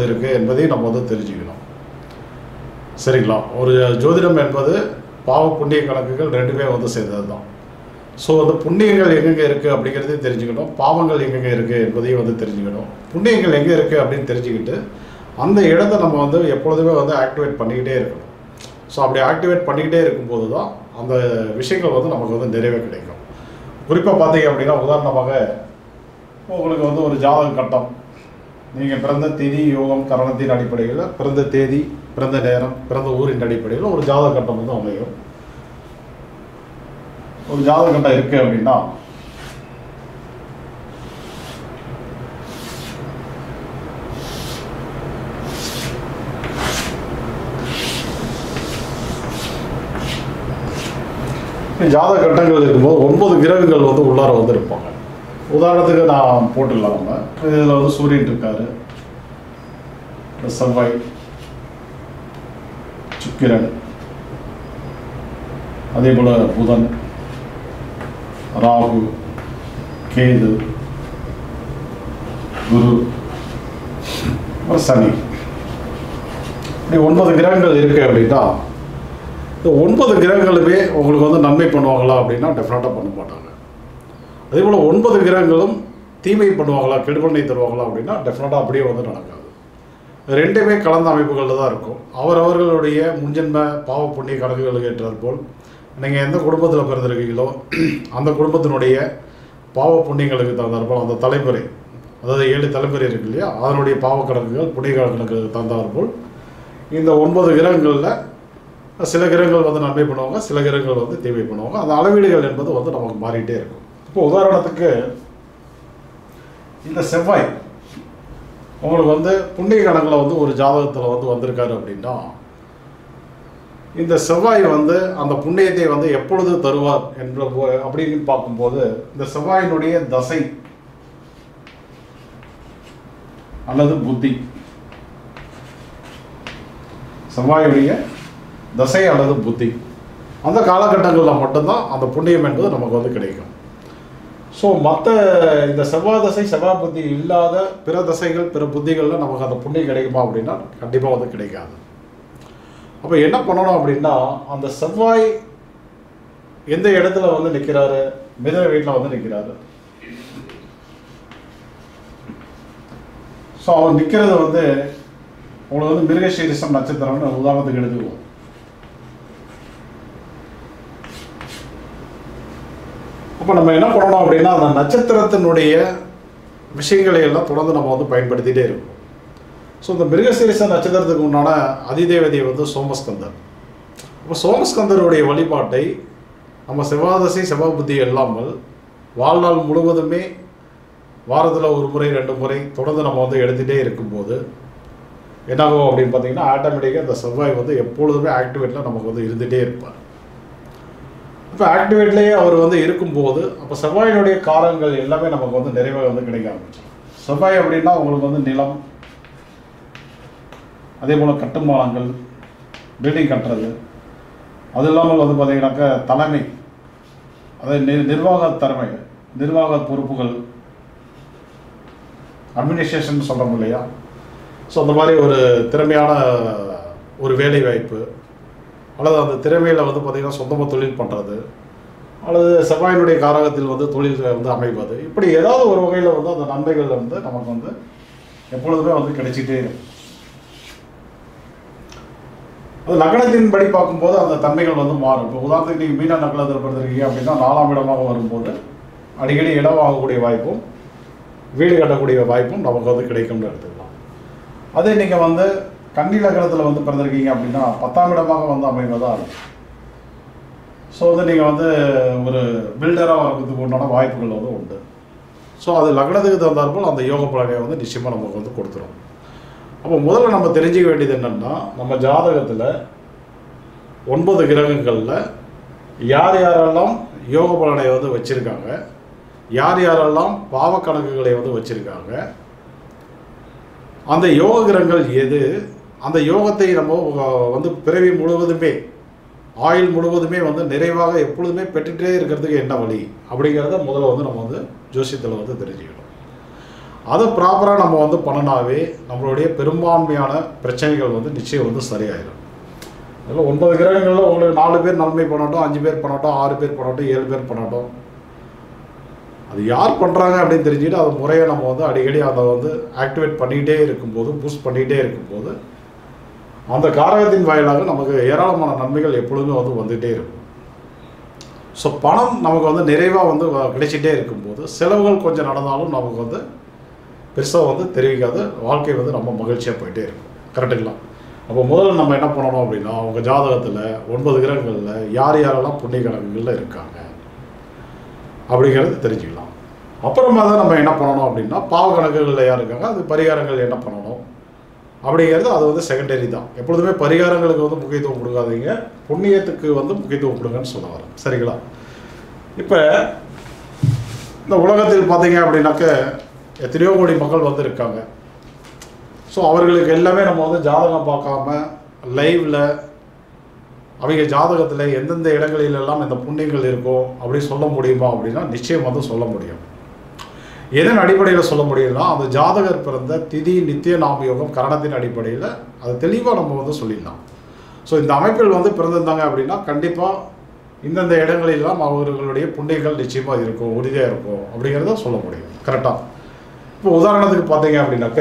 எப்பொழுது இருக்குது என்பதையும் நம்ம வந்து தெரிஞ்சுக்கணும். சரிங்களா? ஒரு ஜோதிடம் என்பது பாவ புண்ணிய கணக்குகள் ரெண்டுமே வந்து சேர்ந்தது தான். ஸோ அந்த புண்ணியங்கள் எங்கெங்கே இருக்குது அப்படிங்கிறதையும் தெரிஞ்சுக்கணும், பாவங்கள் எங்கெங்கே இருக்குது என்பதையும் வந்து தெரிஞ்சுக்கணும். புண்ணியங்கள் எங்கே இருக்குது அப்படின்னு தெரிஞ்சுக்கிட்டு அந்த இடத்த நம்ம வந்து எப்பொழுதுமே வந்து ஆக்டிவேட் பண்ணிக்கிட்டே இருக்கணும். ஸோ அப்படி ஆக்டிவேட் பண்ணிக்கிட்டே இருக்கும்போது தான் அந்த விஷயங்கள் வந்து நமக்கு வந்து நிறைவே கிடைக்கும். குறிப்பாக பார்த்தீங்க அப்படின்னா, உதாரணமாக உங்களுக்கு வந்து ஒரு ஜாதக கட்டம், நீங்கள் பிறந்த திதி யோகம் கரணத்தின் அடிப்படையில், பிறந்த தேதி, பிறந்த நேரம், பிறந்த ஊரின் அடிப்படையில் ஒரு ஜாதக கட்டம் வந்து அமையும். ஒரு ஜாதக கட்டம் இருக்குது அப்படின்னா ஜாதக கட்டங்கள் இருக்கும்போது 9 கிரகங்கள் வந்து உள்ளார வந்து இருப்பாங்க. உதாரணத்துக்கு நான் போட்டுடலாம். நம்ம இதில் வந்து சூரியன் இருக்காரு, செவ்வாய், சுக்கிரன், அதே போல் புதன், ராகு, கேது, குரு, சனி, இப்படி 9 கிரகங்கள் இருக்குது அப்படின்னா இந்த 9 கிரகங்களுமே உங்களுக்கு வந்து நன்மை பண்ணுவாங்களா அப்படின்னா டெஃபினட்டாக பண்ண மாட்டாங்க. அதே போல் 9 கிரகங்களும் தீமை பண்ணுவாங்களா, கெடுபலனை தருவாங்களா அப்படின்னா டெஃபினட்டாக அப்படியே வந்து நடக்காது. ரெண்டுமே கலந்த அமைப்புகளில் தான் இருக்கும். அவரவர்களுடைய முன்ஜென்ம பாவ புண்ணிய கணக்குகளுக்கு ஏற்றாற்போல் நீங்கள் எந்த குடும்பத்தில் பிறந்திருக்கீங்களோ அந்த குடும்பத்தினுடைய பாவ புண்ணியங்களுக்கு தகுந்தாற்போல் அந்த தலைமுறை, அதாவது 7 தலைமுறை இருக்கு இல்லையா, அதனுடைய பாவ கணக்குகள் புண்ணிய கணக்குகளுக்கு தகுந்தாற்போல் இந்த 9 கிரகங்களில் சில கிரகங்கள் வந்து நன்மை பண்ணுவாங்க, சில கிரகங்கள் வந்து தீமை பண்ணுவாங்க. அந்த அளவீடுகள் என்பது வந்து நமக்கு மாறிட்டே இருக்கும். இப்போ உதாரணத்துக்கு இந்த செவ்வாய் உங்களுக்கு வந்து புண்ணிய கணக்கில் வந்து ஒரு ஜாதகத்தில் வந்து வந்திருக்காரு அப்படின்னா இந்த செவ்வாய் வந்து அந்த புண்ணியத்தை வந்து எப்பொழுது தருவார் என்ற அப்படின்னு பார்க்கும்போது இந்த செவ்வாயினுடைய தசை அல்லது புத்தி, செவ்வாயுடைய தசை அல்லது புத்தி, அந்த காலகட்டங்களில் மட்டும்தான் அந்த புண்ணியம் என்பது நமக்கு வந்து கிடைக்கும். ஸோ மற்ற இந்த செவ்வாய் தசை செவ்வாய் புத்தி இல்லாத பிற தசைகள் பிற புத்திகளில் நமக்கு அந்த புண்ணியம் கிடைக்குமா அப்படின்னா கண்டிப்பாக வந்து கிடைக்காது. அப்போ என்ன பண்ணணும் அப்படின்னா, அந்த செவ்வாய் எந்த இடத்துல வந்து நிற்கிறாரு, மிதன வீட்டில் வந்து நிற்கிறாரு. ஸோ அவர் நிற்கிறது வந்து உங்களுக்கு வந்து மிருகசீரிஷம் நட்சத்திரம்னு உதாரணத்துக்கு எடுத்துக்குவோம். அப்போ நம்ம என்ன பண்ணணும் அப்படின்னா, அந்த நட்சத்திரத்தினுடைய விஷயங்களை எல்லாம் தொடர்ந்து நம்ம வந்து பயன்படுத்திகிட்டே இருக்கோம். ஸோ இந்த மிருகசீரிஷ நட்சத்திரத்துக்கு உண்டான அதிதேவதை வந்து சோமஸ்கந்தர். அப்போ சோமஸ்கந்தருடைய வழிபாட்டை நம்ம செவ்வாதசை செவ்வாய் புத்தி இல்லாமல் வாழ்நாள் முழுவதுமே வாரத்தில் 1 முறை 2 முறை தொடர்ந்து நம்ம வந்து எடுத்துகிட்டே இருக்கும்போது என்னாகும் அப்படின்னு பார்த்தீங்கன்னா, ஆட்டோமேட்டிக்காக இந்த செவ்வாய் வந்து எப்பொழுதுமே ஆக்டிவேட்டில் நமக்கு வந்து இருந்துகிட்டே இருப்பார். இப்போ ஆக்டிவேட்லேயே அவர் வந்து இருக்கும்போது அப்போ செவ்வாயினுடைய காரங்கள் எல்லாமே நமக்கு வந்து நிறைவாக வந்து கிடைக்க ஆரம்பிச்சோம். செவ்வாய் அப்படின்னா உங்களுக்கு வந்து நிலம், அதே போல் கட்டுமானங்கள், பில்டிங் கட்டுறது, அது இல்லாமல் வந்து பார்த்திங்கனாக்கா தலைமை, அதாவது நிர்வாக திறமை, நிர்வாக பொறுப்புகள், அட்மினிஸ்ட்ரேஷன் சொல்கிறோம் இல்லையா. ஸோ அந்த மாதிரி ஒரு திறமையான ஒரு வேலை வாய்ப்பு, அல்லது அந்த திறமையில் வந்து பார்த்திங்கன்னா சொந்தமாக தொழில் பண்ணுறது, அல்லது செவ்வாயினுடைய காரகத்தில் வந்து தொழில் வந்து அமைவது, இப்படி ஏதாவது ஒரு வகையில் வந்து அந்த நன்மைகள் வந்து நமக்கு வந்து எப்பொழுதுமே வந்து கிடைச்சிட்டே இருக்கும். அது லக்னத்தின் படி பார்க்கும்போது அந்த தன்மைகள் வந்து மாறும். இப்போ உதாரணத்துக்கு நீங்கள் மீன நக்கலத்தில் பிறந்திருக்கீங்க அப்படின்னா 4ஆம் இடமாக வரும்போது அடிக்கடி இடம் வாங்கக்கூடிய வாய்ப்பும் வீடு கட்டக்கூடிய வாய்ப்பும் நமக்கு வந்து கிடைக்கும்னு எடுத்துக்கலாம். அதே நீங்கள் வந்து கன்னி லக்னத்தில் வந்து பிறந்திருக்கீங்க அப்படின்னா 10ஆம் இடமாக வந்து அமைவதாக இருக்கும். ஸோ வந்து நீங்கள் வந்து ஒரு பில்டராக வரதுக்கு உண்டான வாய்ப்புகள் வந்து உண்டு. ஸோ அது லக்னத்துக்கு தகுந்தாற்போல் அந்த யோக பலனை வந்து நிச்சயமாக நமக்கு வந்து கொடுத்துரும். அப்போ முதல்ல நம்ம தெரிஞ்சிக்க வேண்டியது என்னென்னா, நம்ம ஜாதகத்தில் 9 கிரகங்களில் யார் யாரெல்லாம் யோக பலனை வந்து வச்சுருக்காங்க, யார் யாரெல்லாம் பாவ கணக்குகளை வந்து வச்சுருக்காங்க, அந்த யோக கிரகங்கள் எது, அந்த யோகத்தை நம்ம வந்து பிறவி முழுவதுமே ஆயுள் முழுவதுமே வந்து நிறைவாக எப்பொழுதுமே பெற்றுகிட்டே இருக்கிறதுக்கு என்ன வழி அப்படிங்கிறத முதல்ல வந்து நம்ம வந்து ஜோசியத்தில் வந்து தெரிஞ்சுக்கணும். அதை ப்ராப்பராக நம்ம வந்து பண்ணினாவே நம்மளுடைய பெரும்பான்மையான பிரச்சனைகள் வந்து நிச்சயம் வந்து சரியாயிடும். அதில் 9 கிரகங்களில் உங்களுக்கு 4 பேர் நன்மை பண்ணட்டும், 5 பேர் பண்ணட்டும், 6 பேர் பண்ணட்டும், 7 பேர் பண்ணட்டும், அது யார் பண்ணுறாங்க அப்படின்னு தெரிஞ்சுட்டு அது முறையை நம்ம வந்து அடிக்கடி அதை வந்து ஆக்டிவேட் பண்ணிகிட்டே இருக்கும்போது, பூஸ்ட் பண்ணிகிட்டே இருக்கும்போது அந்த காரகத்தின் வாயிலாக நமக்கு ஏராளமான நன்மைகள் எப்பொழுதுமே வந்து வந்துகிட்டே இருக்கும். ஸோ பணம் நமக்கு வந்து நிறைவாக வந்து கிடைச்சிட்டே இருக்கும்போது செலவுகள் கொஞ்சம் நடந்தாலும் நமக்கு வந்து பெருசாக வந்து தெரிவிக்காது, வாழ்க்கை வந்து ரொம்ப மகிழ்ச்சியாக போயிட்டே இருக்கும். கரெக்டுங்களா? அப்போ முதல்ல நம்ம என்ன பண்ணணும் அப்படின்னா, அவங்க ஜாதகத்தில் 9 கிரகங்களில் யார் யாரெல்லாம் புண்ணிய கணக்குகளில் இருக்காங்க அப்படிங்கிறது தெரிஞ்சுக்கலாம். அப்புறமா தான் நம்ம என்ன பண்ணணும் அப்படின்னா, பாவ கணக்குகளில் யார் இருக்காங்க, அது பரிகாரங்கள் என்ன பண்ணணும் அப்படிங்கிறது அது வந்து செகண்டரி தான். எப்பொழுதுமே பரிகாரங்களுக்கு வந்து முக்கியத்துவம் கொடுக்காதீங்க, புண்ணியத்துக்கு வந்து முக்கியத்துவம் கொடுங்கன்னு சொல்ல வரேன். சரிங்களா? இப்போ இந்த உலகத்தில் பார்த்தீங்க அப்படின்னாக்க எத்தனையோ கோடி மக்கள் வந்து இருக்காங்க. ஸோ அவர்களுக்கு எல்லாமே நம்ம வந்து ஜாதகம் பார்க்காம லைவில் அவங்க ஜாதகத்தில் எந்தெந்த இடங்களிலெல்லாம் இந்த புண்ணியங்கள் இருக்கும் அப்படி சொல்ல முடியுமா அப்படின்னா நிச்சயம் வந்து சொல்ல முடியும். எதன் அடிப்படையில் சொல்ல முடியும்னா, அந்த ஜாதகர் பிறந்த திதி நித்திய நாம யோகம் கரணத்தின் அடிப்படையில் அதை தெளிவாக நம்ம வந்து சொல்லிடலாம். ஸோ இந்த அமைப்பில் வந்து பிறந்திருந்தாங்க அப்படின்னா கண்டிப்பாக இந்தந்த இடங்களெல்லாம் அவர்களுடைய புண்ணியங்கள் நிச்சயமாக இருக்கும், உறுதியாக இருக்கும் அப்படிங்கிறத சொல்ல முடியும். கரெக்டாக? இப்போ உதாரணத்துக்கு பார்த்தீங்க அப்படின்னாக்க,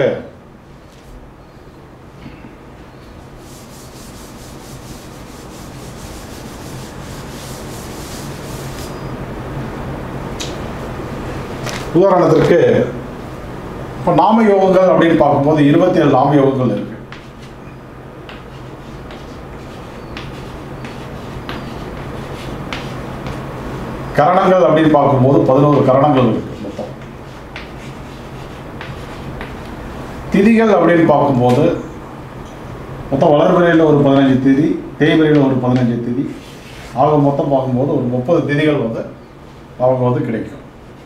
உதாரணத்திற்கு இப்போ நாம யோகங்கள் அப்படின்னு பார்க்கும்போது 27 நாம யோகங்கள் இருக்கு. கரணங்கள் அப்படின்னு பார்க்கும்போது 11 கரணங்கள் இருக்கு மொத்தம். திதிகள் அப்படின்னு பார்க்கும்போது மொத்தம் வளர்பிறையில் ஒரு 15 திதி, தேய்பிறையில் ஒரு 15 திதி, ஆக மொத்தம் பார்க்கும்போது ஒரு 30 திதிகள் வந்து அவங்க வந்து கிடைக்கும்.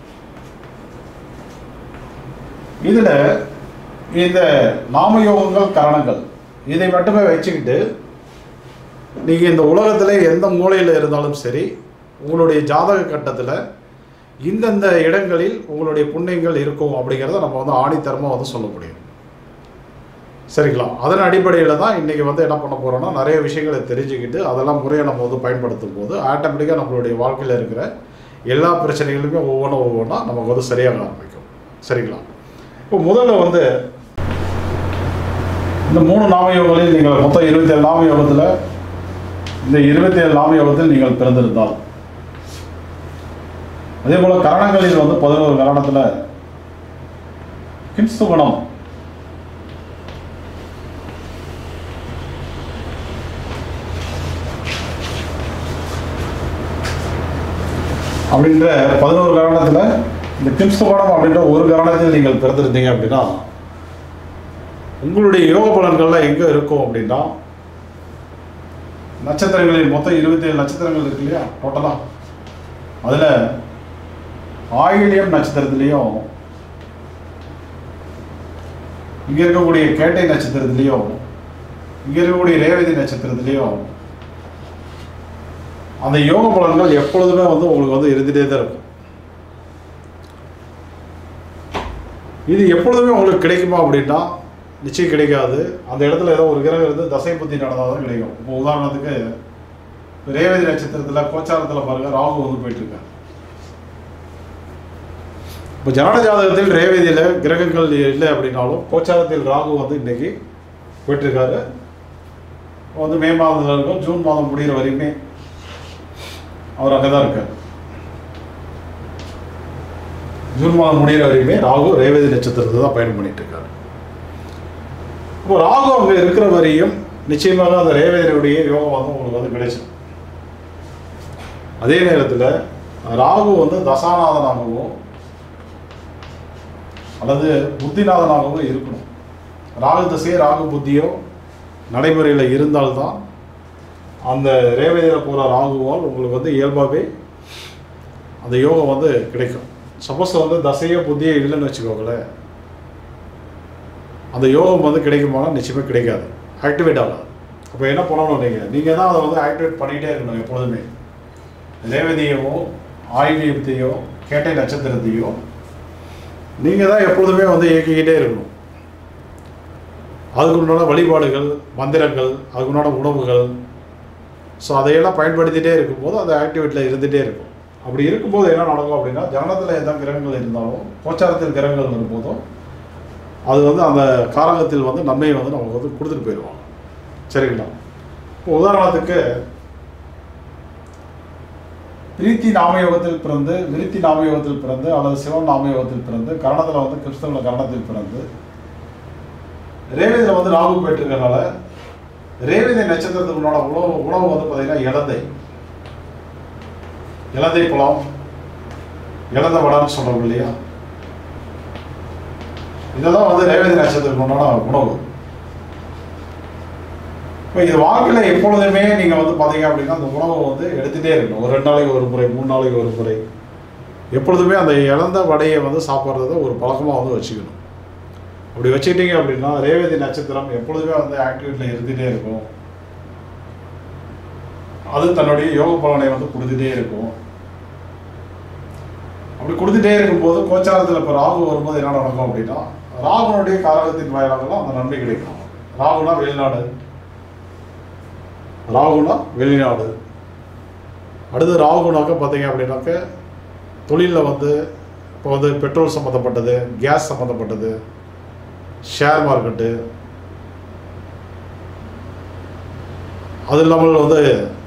இதில் இந்த நாமயோகங்கள் கரணங்கள் இதை மட்டுமே வச்சுக்கிட்டு நீங்கள் இந்த உலகத்தில் எந்த மூலையில் இருந்தாலும் சரி, உங்களுடைய ஜாதக கட்டத்தில் இந்தந்த இடங்களில் உங்களுடைய புண்ணியங்கள் இருக்கும் அப்படிங்கிறத நம்ம வந்து ஆணித்தரமாக வந்து சொல்ல முடியும். சரிங்களா? அதன் அடிப்படையில் தான் இன்றைக்கி வந்து என்ன பண்ண போகிறோன்னா, நிறைய விஷயங்களை தெரிஞ்சுக்கிட்டு அதெல்லாம் முறையை நம்ம வந்து பயன்படுத்தும் போது ஆட்டோமேட்டிக்காக நம்மளுடைய வாழ்க்கையில் இருக்கிற எல்லா பிரச்சனைகளுமே ஒவ்வொன்றா நமக்கு வந்து சரியாக ஆரம்பிக்கும். சரிங்களா? இப்போ முதல்ல வந்து இந்த 3 நாமயோகங்களில் நீங்கள் மொத்தம் 27 நாமயோகத்தில் இந்த 27 நாமயோகத்தில் நீங்கள் பிறந்திருந்தால், அதே போல் கரணங்களில் வந்து 11 கரணத்தில் கின்ஸ்துகுணம் அப்படின்ற 11 கரணத்தில் இந்த கின்ஸ்துகுணம் அப்படின்ற ஒரு கரணத்தில் நீங்கள் பிறந்திருந்தீங்க அப்படின்னா உங்களுடைய யோக பலன்கள்லாம் எங்கே இருக்கும் அப்படின்னா, நட்சத்திரங்களில் மொத்தம் 27 நட்சத்திரங்கள் இருக்கு இல்லையா டோட்டலாக, அதில் ஆயில்யம் நட்சத்திரத்துலேயும் இங்கே இருக்கக்கூடிய கேட்டை நட்சத்திரத்துலேயும் இங்கே இருக்கக்கூடிய ரேவதி நட்சத்திரத்துலேயும் அந்த யோக பலன்கள் எப்பொழுதுமே வந்து உங்களுக்கு வந்து இருந்துகிட்டே தான் இருக்கும். இது எப்பொழுதுமே உங்களுக்கு கிடைக்குமா அப்படின்னா நிச்சயம் கிடைக்காது. அந்த இடத்துல ஏதோ ஒரு கிரகம் இருந்து தசை புத்தி நடந்தால் தான் கிடைக்கும். இப்போ உதாரணத்துக்கு ரேவதி நட்சத்திரத்தில் கோச்சாரத்தில் பாருங்கள், ராகு வந்து போயிட்டுருக்காங்க. இப்போ ஜனன ஜாதகத்தில் ரேவதியில் கிரகங்கள் இல்லை அப்படின்னாலும் கோச்சாரத்தில் ராகு வந்து இன்றைக்கி போயிட்டுருக்காரு. வந்து மே மாதத்தில் இருக்கும், ஜூன் மாதம் முடிகிற வரைக்குமே அவர் அங்கே தான் இருக்கார். ஜூன் மாதம் முடிகிற வரைக்குமே ராகு ரேவதி நட்சத்திரத்தை தான் பயணம் பண்ணிட்டு இருக்காரு. இப்போ ராகு அங்கே இருக்கிற வரையும் நிச்சயமாக அந்த ரேவதியுடைய யோகம் வந்து உங்களுக்கு வந்து கிடைச்சிடும். அதே நேரத்தில் ராகு வந்து தசாநாதனாகவும் அல்லது புத்திநாதனாகவும் இருக்கணும். ராகு தசையோ ராகு புத்தியோ நடைமுறையில் இருந்தால்தான் அந்த ரேவதியில் போகிற ராகுவால் உங்களுக்கு வந்து இயல்பாகவே அந்த யோகம் வந்து கிடைக்கும். சப்போஸ் வந்து தசையோ புத்தியோ இல்லைன்னு வச்சுக்கோங்களேன், அந்த யோகம் வந்து கிடைக்குமானா நிச்சயமாக கிடைக்காது, ஆக்டிவேட் ஆகாது. அப்போ என்ன பண்ணணும், நீங்கள் தான் அதை வந்து ஆக்டிவேட் பண்ணிகிட்டே இருக்கணும். எப்பொழுதுமே ரேவதியோ ஆயில்யத்தையோ கேட்டை நட்சத்திரத்தையோ நீங்கள் தான் எப்பொழுதுமே வந்து இயக்கிக்கிட்டே இருக்கணும். அதுக்குண்டான வழிபாடுகள், மந்திரங்கள், அதுக்குண்டான உணவுகள், ஸோ அதையெல்லாம் பயன்படுத்திகிட்டே இருக்கும்போது அந்த ஆக்டிவிட்டியில் இருந்துகிட்டே இருக்கும். அப்படி இருக்கும்போது என்ன நடக்கும் அப்படின்னா, ஜனனத்தில் எந்த கிரகங்கள் இருந்தாலும் கோச்சாரத்தில் கிரகங்கள் வரும்போதும் அது வந்து அந்த காரகத்தில் வந்து நன்மையை வந்து நமக்கு வந்து கொடுத்துட்டு போயிடுவாங்க. சரிங்களா? இப்போ உதாரணத்துக்கு பிரீத்தி நாமயோகத்தில் பிறந்து, விருத்தி நாமயோகத்தில் பிறந்து, அல்லது சிவன் நாமயோகத்தில் பிறந்து, கரணத்தில் வந்து கிறிஸ்தவ கரணத்தில் பிறந்து ரேவதியில் வந்து ராகு போயிட்டுருக்கனால ரேவதி நட்சத்திரத்துக்கு உண்டான உணவு வந்து பார்த்தீங்கன்னா இலந்தை பழம், இலந்த வடன்னு சொல்கிறோம் இல்லையா, இதெல்லாம் வந்து ரேவதி நட்சத்திரத்துக்கு உண்டான உணவு. இப்போ இது வாழ்க்கையில் எப்பொழுதுமே நீங்கள் வந்து பார்த்தீங்க அப்படின்னா அந்த உணவை வந்து எடுத்துகிட்டே இருக்கணும். ஒரு 2 நாளைக்கு ஒரு முறை, 3 நாளைக்கு ஒரு முறை, எப்பொழுதுமே அந்த இழந்த வடையை வந்து சாப்பிட்றத ஒரு பழக்கமாக வந்து வச்சுக்கணும். அப்படி வச்சுக்கிட்டீங்க அப்படின்னா ரேவதி நட்சத்திரம் எப்பொழுதுமே வந்து ஆக்டிவிட்டியில் இருந்துகிட்டே இருக்கும். அது தன்னுடைய யோக பலனை வந்து கொடுத்துட்டே இருக்கும். அப்படி கொடுத்துட்டே இருக்கும்போது கோச்சாரத்தில் இப்போ ராகு வரும்போது என்ன நடக்கும் அப்படின்னா, ராகுனுடைய காரகத்தின் வாயிலாகலாம் அந்த நன்மை கிடைக்கும். ராகுனா வெளிநாடு. அடுத்து ராகுனாக்க பார்த்தீங்க அப்படின்னாக்க தொழிலில் வந்து இப்போ வந்து பெட்ரோல் சம்மந்தப்பட்டது, கேஸ் சம்மந்தப்பட்டது, ஷேர் மார்க்கெட்டு, அது இல்லாமல் வந்து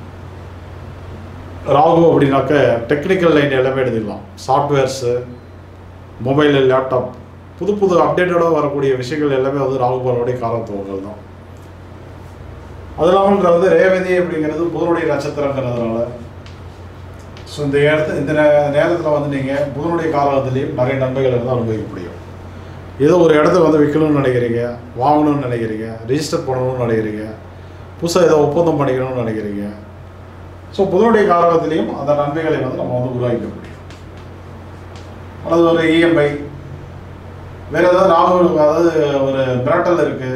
ராகு அப்படின்னாக்க டெக்னிக்கல் லைன் எல்லாமே எடுத்துக்கலாம். சாஃப்ட்வேர்ஸு, மொபைலு, லேப்டாப், புது அப்டேட்டடாக வரக்கூடிய விஷயங்கள் எல்லாமே வந்து ராகுபாலனுடைய காரகத்துவங்கள் தான். அது இல்லாமல் வந்து ரேவதி அப்படிங்கிறது புதனுடைய நட்சத்திரங்கிறதுனால ஸோ இந்த நேரத்தில் வந்து நீங்கள் புதனுடைய காரகத்திலையும் நிறைய நன்மைகள் வந்து அனுபவிக்க முடியும். ஏதோ ஒரு இடத்த வந்து விற்கணும்னு நினைக்கிறீங்க, வாங்கணும்னு நினைக்கிறீங்க, ரிஜிஸ்டர் பண்ணணும்னு நினைக்கிறீங்க, புதுசாக ஏதோ ஒப்பந்தம் பண்ணிக்கணும்னு நினைக்கிறீங்க. ஸோ புதனுடைய காரகத்திலையும் அந்த நன்மைகளை வந்து நம்ம வந்து உருவாக்கிக்க முடியும். அல்லது ஒரு இஎம்ஐ, வேறு ஏதாவது ராகு, அதாவது ஒரு மிரட்டல் இருக்குது,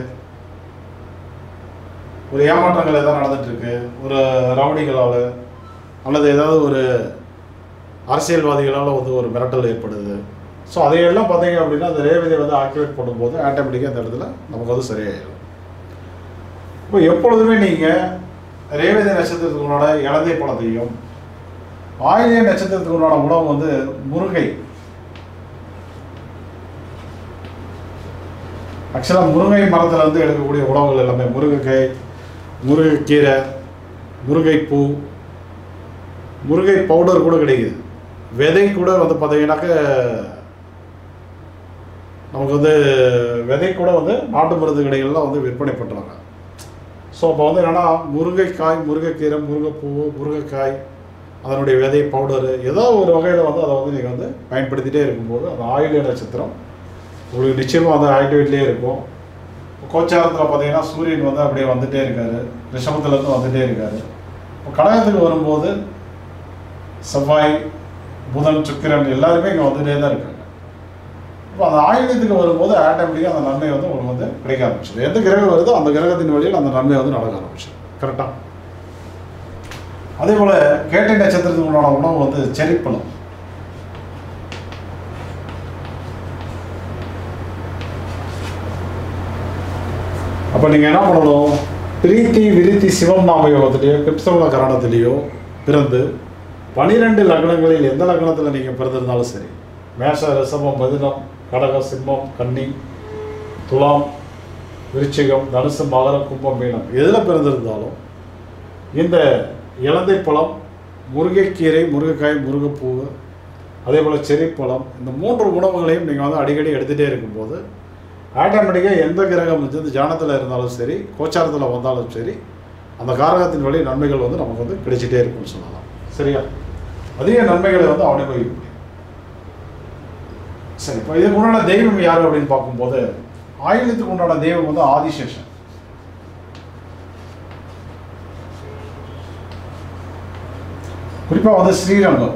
ஒரு ஏமாற்றங்கள் எதாவது நடந்துகிட்ருக்கு, ஒரு ரவுடிகளால் அல்லது ஏதாவது ஒரு அரசியல்வாதிகளால் வந்து ஒரு மிரட்டல் ஏற்படுது. ஸோ அதையெல்லாம் பார்த்தீங்க அப்படின்னா அந்த ரேவதியை வந்து ஆக்டிவேட் பண்ணும்போது ஆட்டோமேட்டிக்காக அந்த இடத்துல நமக்கு வந்து சரியாயிடும். இப்போ எப்பொழுதுமே நீங்கள் ரேவதி நட்சத்திரத்துக்குள்ளான இலந்தை பழத்தையும், ஆயிலிய நட்சத்திரத்துக்குள்ளான உணவு வந்து முருங்கை. ஆக்சுவலாக முருங்கை மரத்தில் வந்து எடுக்கக்கூடிய உணவுகள் எல்லாமே முருங்கைக்காய், முருங்கைக்கீரை, முருங்கைப்பூ, முருங்கை பவுடர் கூட கிடைக்குது. விதை கூட வந்து பார்த்தீங்கன்னாக்க நமக்கு வந்து விதை கூட வந்து நாட்டு மருந்து கடைகள்லாம் வந்து விற்பனை பண்ணுறாங்க. ஸோ அப்போ வந்து என்னென்னா முருங்கைக்காய், முருங்கைக்கீரை, முருங்கைப்பூ, முருங்கைக்காய், அதனுடைய விதை பவுடரு ஏதோ ஒரு வகையில் வந்து அதை வந்து நீங்கள் வந்து பயன்படுத்திகிட்டே இருக்கும்போது அந்த ஆயிலிய நட்சத்திரம் உங்களுக்கு நிச்சயமாக வந்து ஆக்டிவிட்டிலே இருக்கும். கோச்சாரத்தில் பார்த்தீங்கன்னா சூரியன் வந்து அப்படியே வந்துகிட்டே இருக்கார், ரிஷபத்துலேருந்து வந்துகிட்டே இருக்கார். இப்போ கடகத்துக்கு வரும்போது செவ்வாய், புதன், சுக்கிரன் எல்லாருமே இங்கே வந்துகிட்டே தான் இருக்காங்க. இப்போ அந்த ஆயுதத்துக்கு வரும்போது ஆட்டோமேட்டிக்காக அந்த நன்மை வந்து உங்களுக்கு வந்து கிடைக்க ஆரம்பிச்சிடும். எந்த கிரகம் வருதோ அந்த கிரகத்தின் வழியில் அந்த நன்மை வந்து நடக்க ஆரம்பிச்சிடும். கரெக்டாக? அதே போல் கேட்டை நட்சத்திரத்துக்கு உண்டான உணவு வந்து செரிப்பழம். அப்போ நீங்கள் என்ன பண்ணணும், பிரீத்தி விருத்தி சிவம் நாம யோகத்திலேயோ கிருஷ்ண கரணத்திலேயோ பிறந்து 12 லக்னங்களில் எந்த லக்னத்தில் நீங்கள் பிறந்திருந்தாலும் சரி, மேஷ, ரிஷபம், மிதுனம், கடகம், சிம்மம், கன்னி, துலாம், விருச்சிகம், தனுசு, மகரம், கும்பம், மீனம் எதில் பிறந்திருந்தாலும் இந்த இலந்தை பழம், முருங்கைக்கீரை, முருங்கைக்காய், முருங்கைப்பூ, அதே போல் செரிப்பழம், இந்த 3 உணவுகளையும் நீங்கள் வந்து அடிக்கடி எடுத்துகிட்டே இருக்கும்போது ஆட்டோமேட்டிக்காக எந்த கிரகம் வந்து ஜானத்தில் இருந்தாலும் சரி, கோச்சாரத்தில் வந்தாலும் சரி, அந்த காரகத்தின் வழி நன்மைகள் வந்து நமக்கு வந்து கிடைச்சிட்டே இருக்கும்னு சொல்லலாம். சரியா? அதிக நன்மைகளை வந்து அனுபவிக்க முடியும். சரி, இப்போ இதுக்கு உண்டான தெய்வம் யார் அப்படின்னு பார்க்கும்போது ஆயுதத்துக்கு உண்டான தெய்வம் வந்து ஆதிசேஷன். குறிப்பாக வந்து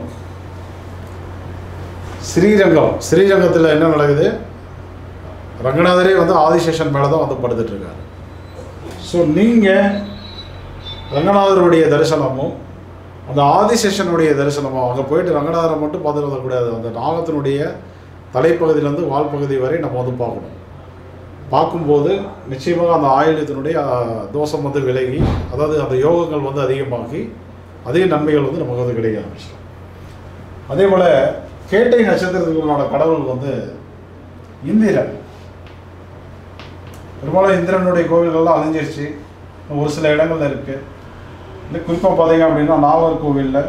ஸ்ரீரங்கத்தில் என்ன நடக்குது, ரங்கநாதரே வந்து ஆதிசேஷன் மேலே தான் வந்து படுத்துட்ருக்காரு. ஸோ நீங்கள் ரங்கநாதருடைய தரிசனமும் அந்த ஆதிசேஷனுடைய தரிசனமும் அங்கே போயிட்டு ரங்கநாதரை மட்டும் பார்த்துட்டு வரக்கூடாது, அந்த நாகத்தினுடைய தலைப்பகுதியிலேருந்து வால் பகுதி வரை நம்ம வந்து பார்க்கணும். பார்க்கும்போது நிச்சயமாக அந்த ஆயுள்யத்தினுடைய தோஷம் வந்து விலகி, அதாவது அந்த யோகங்கள் வந்து அதிகமாகி அதிக நன்மைகள் வந்து நமக்கு வந்து கிடைக்க ஆரம்பிச்சிடும். அதே போல் கேட்டை நட்சத்திரத்துக்குள்ளான கடவுள் வந்து இந்திரன். பெரும்பாலும் இந்திரனுடைய கோவில்கள்லாம் அழிஞ்சிருச்சு, ஒரு சில இடங்கள்ல இருக்குது. இந்த குறிப்பாக பார்த்தீங்க அப்படின்னா நாகர்கோவிலில்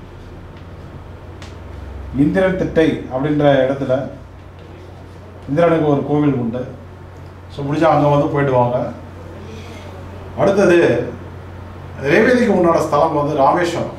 இந்திரன் திட்டை அப்படின்ற இடத்துல இந்திரனுக்கு ஒரு கோவில் உண்டு. ஸோ முடிஞ்சால் அங்கே வந்து போயிடுவாங்க. அடுத்தது ரேவதிக்கு உண்டான ஸ்தலம் வந்து ராமேஸ்வரம்.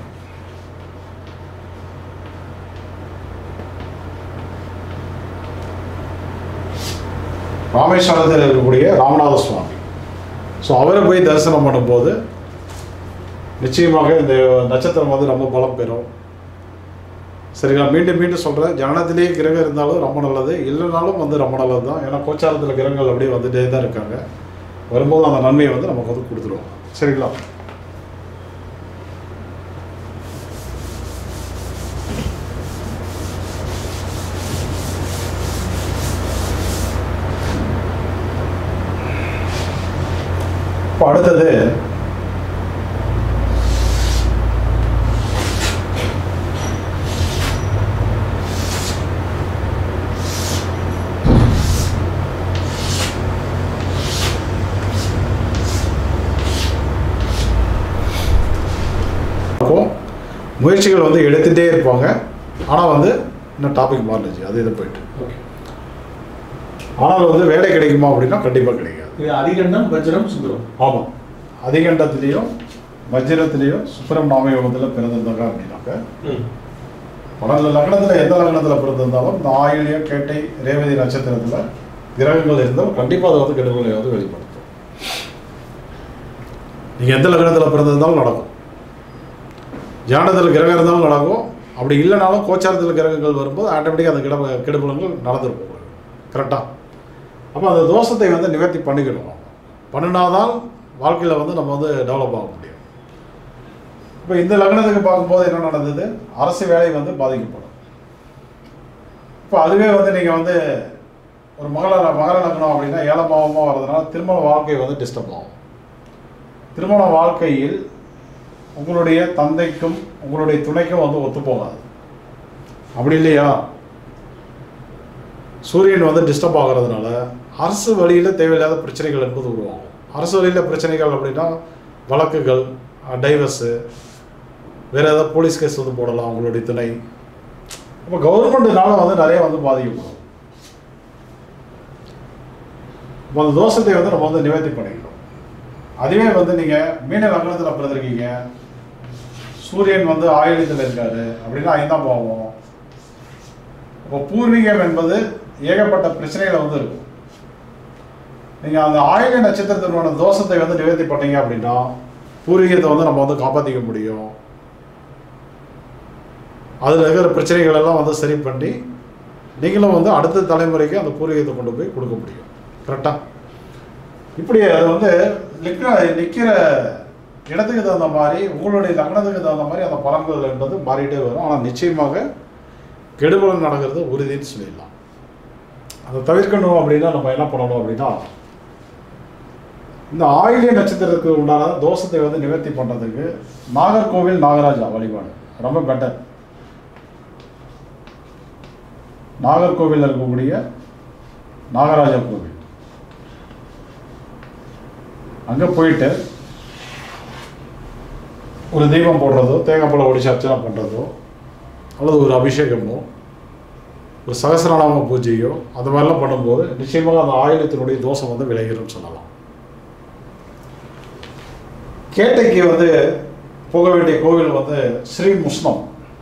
ராமேஸ்வரத்தில் இருக்கக்கூடிய ராமநாத சுவாமி. ஸோ அவரை போய் தரிசனம் பண்ணும்போது நிச்சயமாக இந்த நட்சத்திரம் வந்து ரொம்ப பலம் பெறும். சரிங்களா? மீண்டும் மீண்டும் சொல்கிறேன், ஜனனத்திலேயே கிரகம் இருந்தாலும் ரொம்ப நல்லது, இல்லைனாலும் வந்து ரொம்ப நல்லது தான். ஏன்னா கோச்சாரத்தில் கிரகங்கள் அப்படியே வந்துட்டே தான் இருக்காங்க. வரும்போது அந்த நன்மையை வந்து நமக்கு வந்து கொடுத்துருவோம். சரிங்களா? இப்போ அடுத்தது முயற்சிகள் வந்து எடுத்துகிட்டே இருப்பாங்க. ஆனால் வந்து இன்னும் டாபிக் மாறிடுச்சு, அது இதை போயிட்டு. ஆனால் வந்து வேலை கிடைக்குமா அப்படின்னா கண்டிப்பாக கிடைக்காது. அதிகண்டம் வஜ்ரம் சுக்கிரம். ஆமாம், அதிகண்டத்திலையும் வஜ்ரத்திலையும் சுக்கிரம் நாமயோகத்தில் பிறந்திருந்தாங்க அப்படின்னாக்க, பன்னெண்டு லக்னத்தில் எந்த லக்னத்தில் பிறந்திருந்தாலும் இந்த ஆயில்யம் கேட்டை ரேவதி நட்சத்திரத்தில் கிரகங்கள் இருந்தால் கண்டிப்பாக அதை வந்து கெடுதலை வந்து வெளிப்படுத்தும். நீங்கள் எந்த லக்னத்தில் பிறந்திருந்தாலும் நடக்கும். ஜானத்தில் கிரகம் இருந்தாலும் நடக்கும். அப்படி இல்லைனாலும் கோச்சாரத்தில் கிரகங்கள் வரும்போது ஆட்டோமேட்டிக்காக அந்த கெடுபலங்கள் நடந்துருக்கும். கரெக்டாக? அப்போ அந்த தோஷத்தை வந்து நிவர்த்தி பண்ணிக்கணும். பண்ணினாதான் வாழ்க்கையில் வந்து நம்ம வந்து டெவலப் ஆக முடியும். இப்போ இந்த லக்னத்துக்கு பார்க்கும்போது என்ன நடந்தது? அரசு வேலை வந்து பாதிக்கப்படும். இப்போ அதுவே வந்து நீங்கள் வந்து ஒரு மகர லக்னம் அப்படின்னா 7ஆம் பாவமாக வர்றதுனால திருமண வாழ்க்கை வந்து டிஸ்டர்ப் ஆகும். திருமண வாழ்க்கையில் உங்களுடைய தந்தைக்கும் உங்களுடைய துணைக்கும் வந்து ஒத்துப்போகாது. அப்படி இல்லையா? சூரியன் வந்து டிஸ்டர்ப் ஆகிறதுனால அரசு வழியில் தேவையில்லாத பிரச்சனைகள் என்பது உருவாகும். அரசு வழியில் பிரச்சனைகள் அப்படின்னா வழக்குகள், டைவர்ஸு, வேறு ஏதாவது போலீஸ் கேஸ் வந்து போடலாம் உங்களுடைய துணை. அப்போ கவர்மெண்ட்னால வந்து நிறைய வந்து பாதிக்கப்படும். அந்த தோஷத்தை வந்து நம்ம வந்து நிவர்த்தி பண்ணிக்கணும். அதுவே வந்து நீங்கள் மீன லக்னத்தில் பிறந்திருக்கீங்க, சூரியன் வந்து ஆயுள்யத்தில் இருக்காரு அப்படின்னா 5ஆம் பாவம். இப்போ பூர்வீகம் என்பது ஏகப்பட்ட பிரச்சனைகளை வந்து இருக்கும். நீங்கள் அந்த ஆயுள்ய நட்சத்திரத்தினோட தோஷத்தை வந்து நிவர்த்தி பண்ணீங்க அப்படின்னா பூர்வீகத்தை வந்து நம்ம வந்து காப்பாற்றிக்க முடியும். அதில் இருக்கிற பிரச்சனைகள் எல்லாம் வந்து சரி பண்ணி நீங்களும் வந்து அடுத்த தலைமுறைக்கு அந்த பூர்வீகத்தை கொண்டு போய் கொடுக்க முடியும். கரெக்டாக? இப்படி அது வந்து நிற்கிற இடத்துக்கு தகுந்த மாதிரி உங்களுடைய லக்னத்துக்கு தகுந்த மாதிரி அந்த பலன்கள் என்பது மாறிட்டே வரும். ஆனால் நிச்சயமாக கெடுபலன் நடக்கிறது உறுதின்னு சொல்லிடலாம். அதை தவிர்க்கணும் அப்படின்னா நம்ம என்ன பண்ணணும் அப்படின்னா, இந்த ஆயில்ய நட்சத்திரத்துக்கு உண்டான தோஷத்தை வந்து நிவர்த்தி பண்ணுறதுக்கு நாகர்கோவில் நாகராஜா வழிபாடு ரொம்ப பெட்டர். நாகர்கோவில் இருக்கக்கூடிய நாகராஜா கோவில் அங்கே போயிட்டு ஒரு தீபம் போடுறதோ, தேங்காய் பழம் ஒடிச்சு அர்ச்சனை பண்ணுறதோ, அல்லது ஒரு அபிஷேகமோ, ஒரு சகசிரநாம பூஜையோ அந்த மாதிரிலாம் பண்ணும்போது நிச்சயமாக அந்த ஆயுள்யத்தினுடைய தோஷம் வந்து விளைகிறோம்னு சொல்லலாம். கேட்டைக்கு வந்து போக வேண்டிய கோவில் வந்து ஸ்ரீ முஷ்ணம்.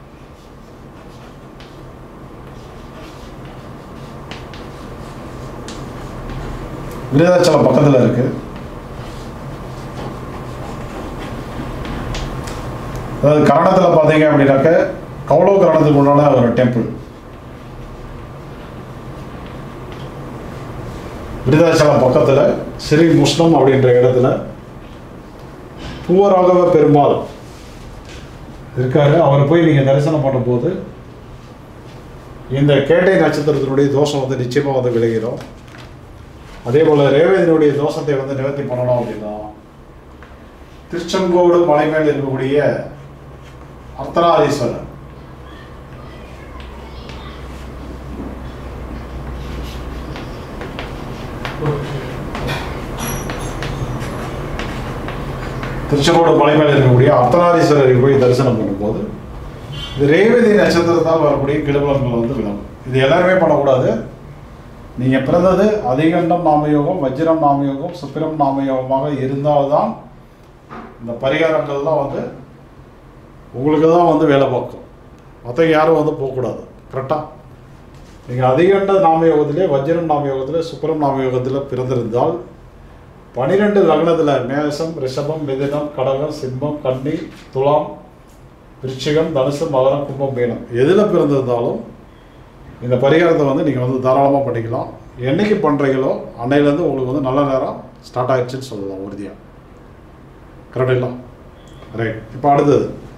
விருதாச்சலம் பக்கத்தில் இருக்கு. அதாவது கரணத்தில் பார்த்தீங்க அப்படின்னாக்க கௌளவ கரணத்துக்கு உண்டான ஒரு டெம்பிள். விருதாச்சலம் பக்கத்தில் ஸ்ரீ முஷ்ணம் அப்படின்ற இடத்துல பூவராகவ பெருமாள் இருக்காரு. அவரை போய் நீங்கள் தரிசனம் பண்ணும்போது இந்த கேட்டை நட்சத்திரத்தினுடைய தோஷம் வந்து நிச்சயமாக வந்து விலகிடும். அதே போல் ரேவதியினுடைய தோஷத்தை வந்து நிவர்த்தி பண்ணணும் அப்படின்னா திருச்செங்கோடு மலை மேல் இருக்கக்கூடிய அர்த்தநாரீஸ்வரர், திருச்செங்கோடு மலை மேல் இருக்கக்கூடிய அர்த்தநாரீஸ்வரரை போய் தரிசனம் பண்ணும்போது இது ரேவதி நட்சத்திரத்தால் வரக்கூடிய கெடுபலன்கள் வந்து விளங்கும். இது எல்லாருமே பண்ணக்கூடாது. நீங்கள் பிறந்தது அதிகண்டம் நாமயோகம், வஜ்ரம் நாமயோகம், சுக்கிரம் நாமயோகமாக இருந்தால்தான் இந்த பரிகாரங்கள்லாம் வந்து உங்களுக்கு தான் வந்து வேலை பார்க்கும். மற்றவங்க யாரும் வந்து போகக்கூடாது. கரெக்டாக நீங்கள் அதிகண்ட நாமயோகத்திலே, வஜ்ரம் நாமயோகத்தில், சுக்கிரம் நாமயோகத்தில் பிறந்திருந்தால் 12 லக்னத்தில் மேஷம், ரிஷபம், மிதுனம், கடகம், சிம்மம், கன்னி, துலாம், விருச்சிகம், தனுசு, மகரம், கும்பம், மீனம் எதில் பிறந்திருந்தாலும் இந்த பரிகாரத்தை வந்து நீங்கள் வந்து தாராளமாக பண்ணிக்கலாம். என்றைக்கு பண்ணுறீங்களோ அன்னையிலேருந்து உங்களுக்கு வந்து நல்ல நேரம் ஸ்டார்ட் ஆகிடுச்சுன்னு சொல்லலாம் உறுதியாக. கரெக்ட் இல்லை? ரைட். இப்போ அடுத்தது